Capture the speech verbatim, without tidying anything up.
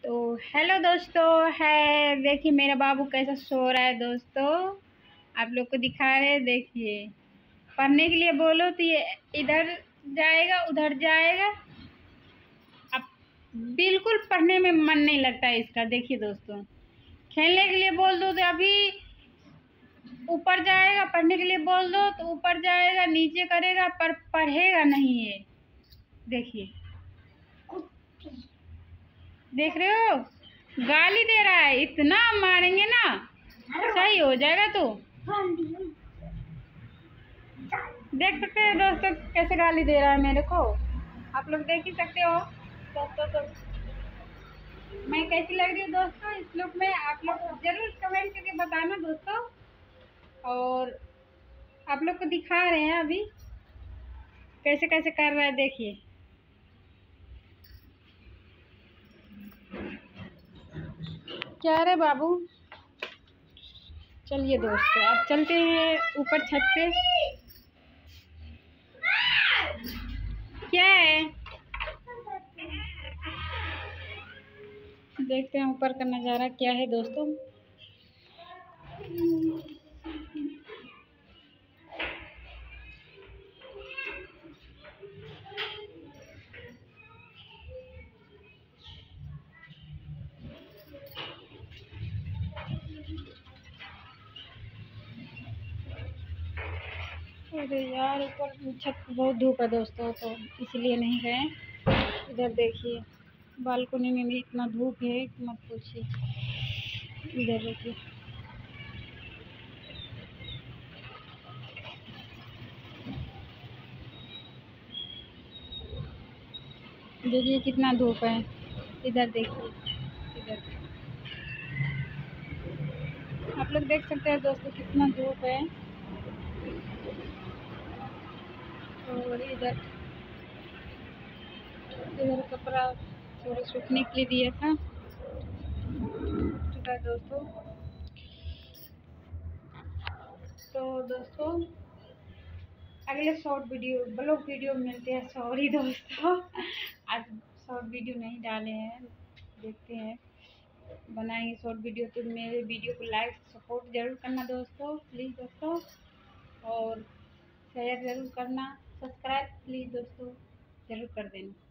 तो हेलो दोस्तों है, देखिए मेरा बाबू कैसा सो रहा है दोस्तों। आप लोग को दिखा रहे हैं, देखिए। पढ़ने के लिए बोलो तो ये इधर जाएगा उधर जाएगा। अब बिल्कुल पढ़ने में मन नहीं लगता है इसका। देखिए दोस्तों, खेलने के लिए बोल दो तो अभी ऊपर जाएगा, पढ़ने के लिए बोल दो तो ऊपर जाएगा, नीचे करेगा, पर पढ़ेगा नहीं ये। देखिए, देख रहे हो, गाली दे रहा है। इतना मारेंगे ना सही हो जाएगा। तो देख सकते हैं दोस्तों कैसे गाली दे रहा है मेरे को। आप लोग देख ही सकते हो दोस्तों। तो मैं कैसी लग रही हूँ दोस्तों इस लुक में, आप लोग जरूर कमेंट करके बताना दोस्तों। और आप लोग को दिखा रहे हैं अभी कैसे कैसे कर रहा है। देखिए, क्या रे बाबू। चलिए दोस्तों, अब चलते हैं ऊपर छत पे। क्या है, देखते हैं ऊपर का नज़ारा क्या है दोस्तों। अरे यार, ऊपर छत पे बहुत धूप है दोस्तों, तो इसलिए नहीं गए। इधर देखिए, बालकनी में भी इतना धूप है कि मत पूछिए। इधर देखिए, देखिए कितना धूप है। इधर देखिए, इधर आप लोग देख सकते हैं दोस्तों कितना धूप है। और इधर इधर कपड़ा थोड़ा सूखने के लिए दिया था चुका दोस्तों। तो दोस्तों अगले शॉर्ट वीडियो ब्लॉग वीडियो मिलते हैं। सॉरी दोस्तों, आज शॉर्ट वीडियो नहीं डाले हैं। देखते हैं, बनाएंगे शॉर्ट वीडियो। तो मेरे वीडियो को लाइक सपोर्ट ज़रूर करना दोस्तों, प्लीज़ दोस्तों। और शेयर ज़रूर करना, सब्सक्राइब प्लीज़ दोस्तों ज़रूर कर देना।